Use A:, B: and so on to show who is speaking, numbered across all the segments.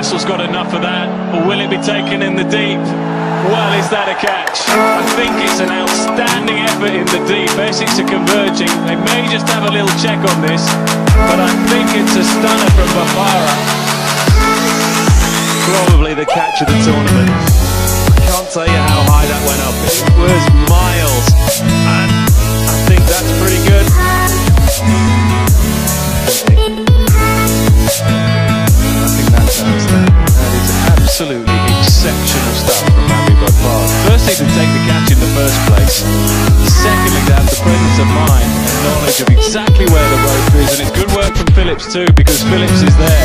A: vessel's got enough of that, or will it be taken in the deep? Well, is that a catch? I think it's an outstanding effort in the deep. Essex are converging. They may just have a little check on this, but I think it's a stunner from Bafara. Probably the catch of the tournament. I can't tell you how high that went up. It was miles, and I think that's pretty good. I think that's outstanding. That is absolutely exceptional stuff from Randy Bafara. Firstly, to take the catch in the first place. Secondly, to have the presence of mind and knowledge of exactly where the rope is, and it's good work from Phillips too, because Phillips is there.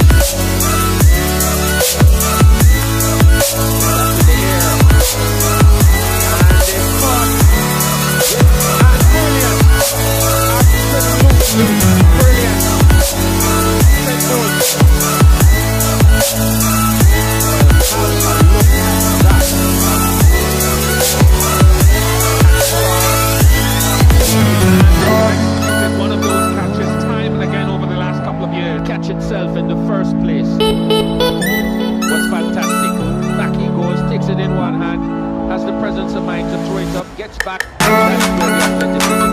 B: Itself in the first place was fantastic. Back he goes, takes it in one hand, has the presence of mind to throw it up, gets back. That's where the athletic